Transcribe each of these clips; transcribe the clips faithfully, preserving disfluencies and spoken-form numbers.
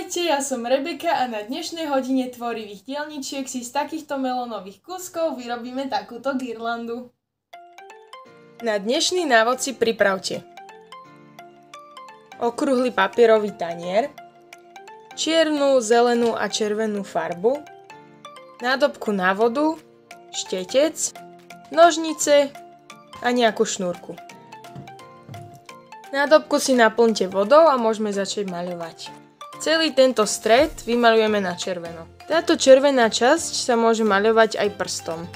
Ahojte, ja som Rebeka a na dnešnej hodine tvorivých dielničiek si z takýchto melónových kuskov vyrobíme takúto girlandu. Na dnešný návod si pripravte okrúhly papierový tanier, čiernu, zelenú a červenú farbu, nádobku na vodu, štetec, nožnice a nejakú šnúrku. Nádobku si naplňte vodou a môžeme začať maľovať. Celý tento stred vymaľujeme na červeno. Táto červená časť sa môže maľovať aj prstom.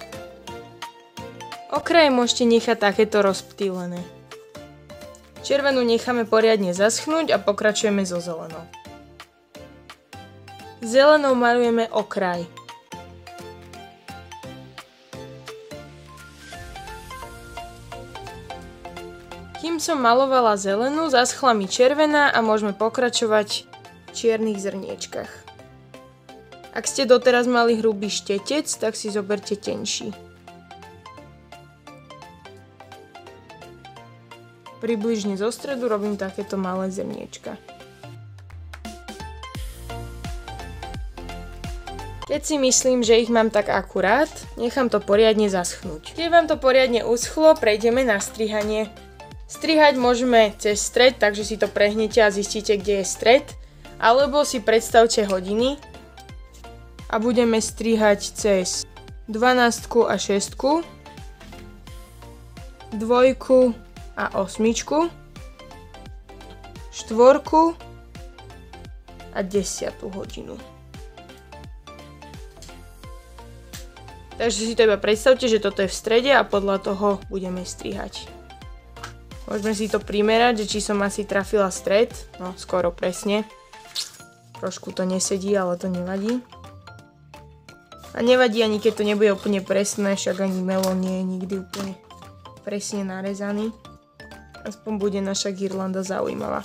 Okraje môžete nechať takéto rozptýlené. Červenú necháme poriadne zaschnúť a pokračujeme so zelenou. Zelenou maľujeme okraj. Kým som maľovala zelenú, zaschla mi červená a môžeme pokračovať v čiernych zrniečkach. Ak ste doteraz mali hrubý štetec, tak si zoberte tenší. Približne zo stredu robím takéto malé zrniečka. Keď si myslím, že ich mám tak akurát, nechám to poriadne zaschnúť. Keď vám to poriadne uschlo, prejdeme na strihanie. Strihať môžeme cez stred, takže si to prehnete a zistíte, kde je stred. Alebo si predstavte hodiny a budeme strihať cez dvanástku a šestku, dvojku a osmičku, štvorku a desiatu hodinu. Takže si to iba predstavte, že toto je v strede a podľa toho budeme strihať. Môžeme si to primerať, že či som asi trafila stred, no skoro presne. Trošku to nesedí, ale to nevadí. A nevadí ani keď to nebude úplne presné, však ani melón nie je nikdy úplne presne narezaný. Aspoň bude naša girlanda zaujímavá.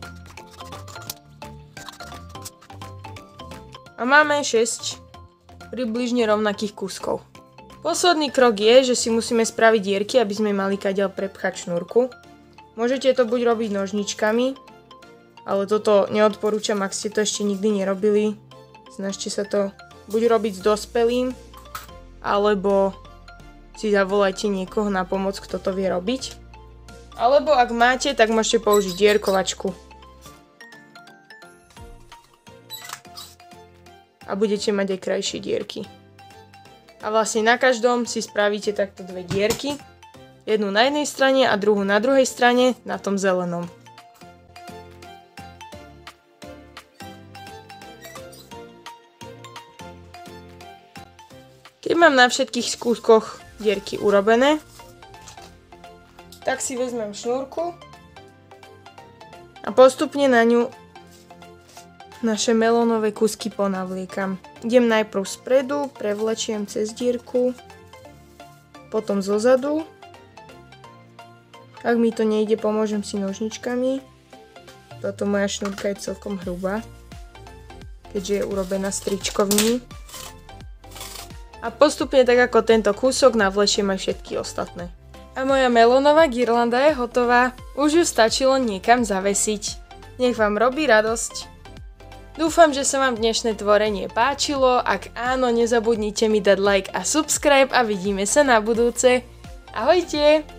A máme šesť približne rovnakých kuskov. Posledný krok je, že si musíme spraviť dierky, aby sme mali kadiaľ prepchať šnúrku. Môžete to buď robiť nožničkami, ale toto neodporúčam, ak ste to ešte nikdy nerobili. Snažte sa to buď robiť s dospelým, alebo si zavolajte niekoho na pomoc, kto to vie robiť. Alebo ak máte, tak môžete použiť dierkovačku. A budete mať aj krajšie dierky. A vlastne na každom si spravíte takto dve dierky. Jednu na jednej strane a druhú na druhej strane na tom zelenom. Keď mám na všetkých kúskoch dierky urobené, tak si vezmem šnúrku a postupne na ňu naše melónové kúsky ponavliekam. Idem najprv spredu, prevlečiem cez dierku, potom zozadu. Ak mi to nejde, pomôžem si nožničkami. Toto moja šnúrka je celkom hrubá, keďže je urobená stričkovní. A postupne tak ako tento kúsok navlečiem aj všetky ostatné. A moja melónová girlanda je hotová. Už ju stačilo niekam zavesiť. Nech vám robí radosť. Dúfam, že sa vám dnešné tvorenie páčilo. Ak áno, nezabudnite mi dať like a subscribe a vidíme sa na budúce. Ahojte!